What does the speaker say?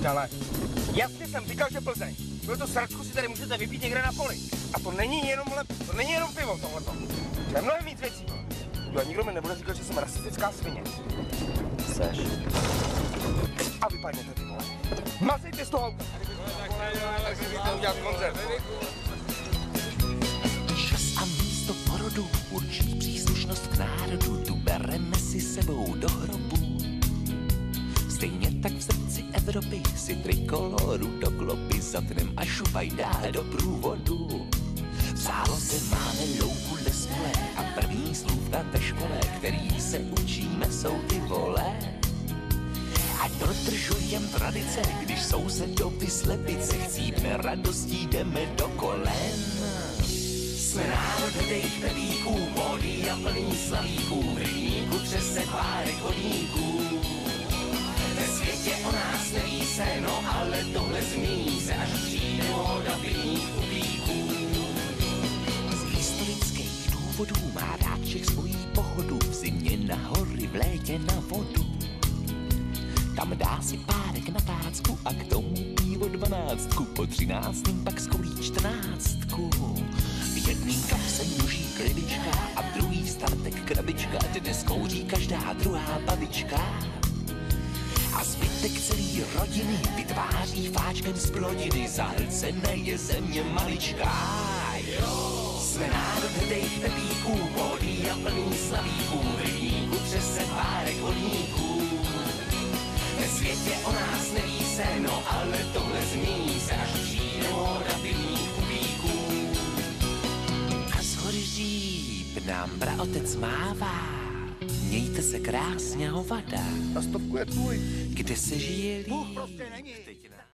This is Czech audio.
Michale, jasně jsem říkal, že Plzeň. Bylo to sračku si tady můžete vypít někde na poli. A to není jenom pivo tohleto. To je mnohem víc věcí. Jo, nikdo mi nebude říkat, že jsem rasistická svině. Seš. A vypadněte, ty vole. Mazejte z toho auta. Tak udělat koncert. Čas a místo porodu určí příslušnost k národu, tu bereme si sebou do hrobu. Stejně tak v srdci Evropy si trikoloru do klopy zatnem a šupaj dá do průvodu. V záloze máme louku bez vole a první slůvka ve škole, který se učíme, jsou ty vole. Ať dodržujem tradice, když sousedovi slepice chcípne radostí, jdeme do kolen. Jsme národ hrdých pepíků, módy a plný slavíků, v rybníku třese párek hodníků. Ve světě o nás neví se, no ale tohle změní se, až přijde móda pivních kubíků. Z historických důvodů má rád všech svojí pochodu, v zimě na hory, v létě na vodu. Tam dá si párek na tácku a k tomu pivo 12, po 13. pak skolí 14. V jedný kapse noží klibička a v druhý startek krabička, dnes kouří každá druhá babička. A zbytek celý rodiny vytváří fáčkem z plodiny, zahlcené je země maličká. Jsme národ hrdých pepíků, módy a plný slavíků, v rybníku třese párek hodníků. Ve světě o nás neví se, no ale tohle změní se, až přijde móda pivních kubíků. A z hory Říp nám praotec mává, mějte se krásně, hovada. Na 100 je tvůj. Kde se žije líp. Prostě není.